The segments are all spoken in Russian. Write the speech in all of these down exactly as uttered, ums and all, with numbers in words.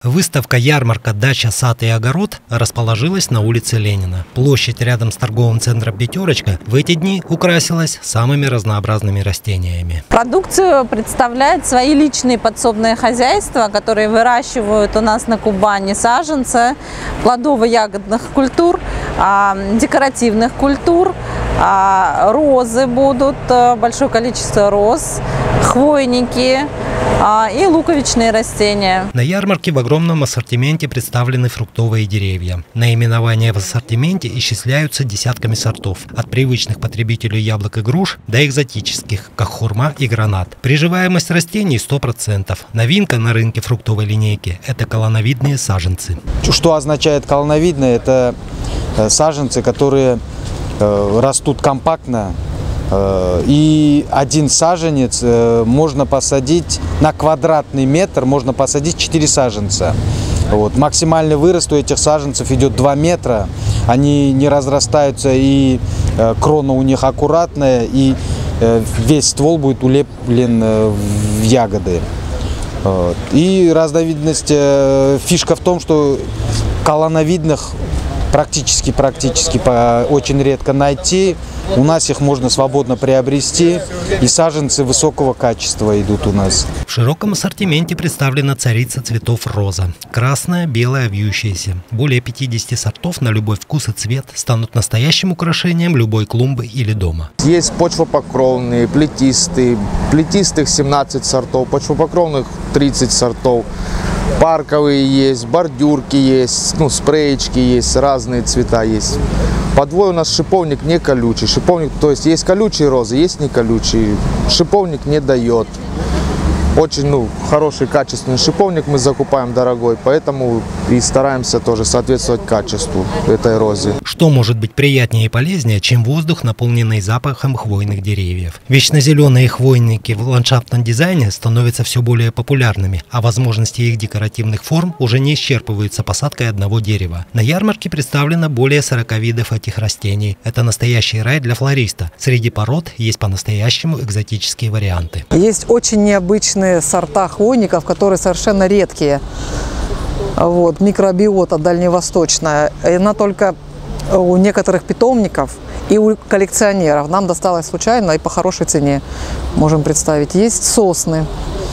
Выставка-ярмарка «Дача, сад и огород» расположилась на улице Ленина. Площадь рядом с торговым центром «Пятерочка» в эти дни украсилась самыми разнообразными растениями. Продукцию представляют свои личные подсобные хозяйства, которые выращивают у нас на Кубани саженцы плодово-ягодных культур, декоративных культур, розы будут, большое количество роз, хвойники и луковичные растения. На ярмарке в огромном ассортименте представлены фруктовые деревья. Наименования в ассортименте исчисляются десятками сортов, от привычных потребителю яблок и груш до экзотических, как хурма и гранат. Приживаемость растений сто процентов. Новинка на рынке фруктовой линейки – это колоновидные саженцы. Что означает колоновидные? Это саженцы, которые растут компактно. И один саженец можно посадить на квадратный метр, можно посадить четыре саженца. Вот. Максимальный вырост у этих саженцев идет два метра. Они не разрастаются, и крона у них аккуратная, и весь ствол будет улеплен в ягоды. И разновидность, фишка в том, что колоновидных практически, практически очень редко найти. У нас их можно свободно приобрести, и саженцы высокого качества идут у нас. В широком ассортименте представлена царица цветов роза. Красная, белая, вьющаяся. Более пятидесяти сортов на любой вкус и цвет станут настоящим украшением любой клумбы или дома. Есть почвопокровные, плетистые, плетистых семнадцать сортов, почвопокровных тридцать сортов. Парковые есть, бордюрки есть, ну, спреечки есть, разные цвета есть. Подвой у нас шиповник не колючий. Шиповник, то есть есть колючие розы, есть не колючие. Шиповник не дает. Очень, ну, хороший, качественный шиповник мы закупаем дорогой, поэтому и стараемся тоже соответствовать качеству этой розы. Что может быть приятнее и полезнее, чем воздух, наполненный запахом хвойных деревьев? Вечно зеленые хвойники в ландшафтном дизайне становятся все более популярными, а возможности их декоративных форм уже не исчерпываются посадкой одного дерева. На ярмарке представлено более сорока видов этих растений. Это настоящий рай для флориста. Среди пород есть по-настоящему экзотические варианты. Есть очень необычные сорта хвойников, которые совершенно редкие. Вот, микробиота дальневосточная. Она только у некоторых питомников и у коллекционеров. Нам досталось случайно и по хорошей цене, можем представить. Есть сосны,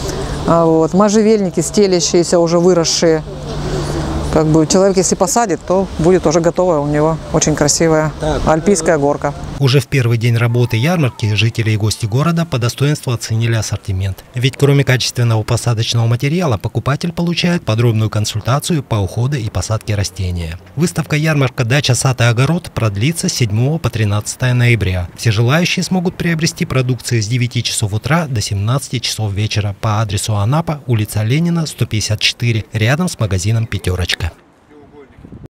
вот, можжевельники, стелящиеся, уже выросшие. Как бы человек, если посадит, то будет уже готовая у него очень красивая альпийская горка. Уже в первый день работы ярмарки жители и гости города по достоинству оценили ассортимент. Ведь кроме качественного посадочного материала, покупатель получает подробную консультацию по уходу и посадке растения. Выставка-ярмарка «Дача, сад и огород» продлится с седьмого по тринадцатое ноября. Все желающие смогут приобрести продукцию с девяти часов утра до семнадцати часов вечера по адресу Анапа, улица Ленина, сто пятьдесят четыре, рядом с магазином «Пятерочка».